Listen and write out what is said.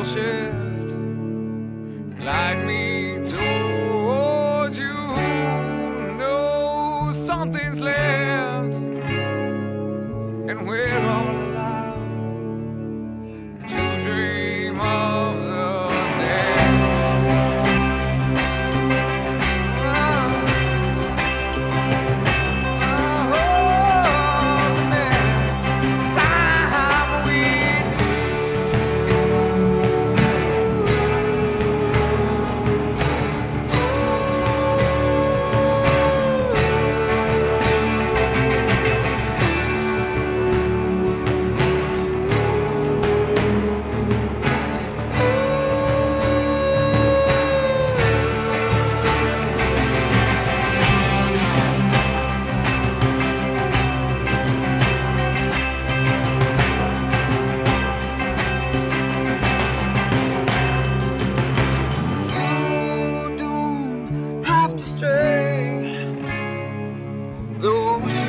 bullshit. Glide me towards you. Know something's left, and we're all allowed to dream of the next. Next time we you don't have to stray. The ocean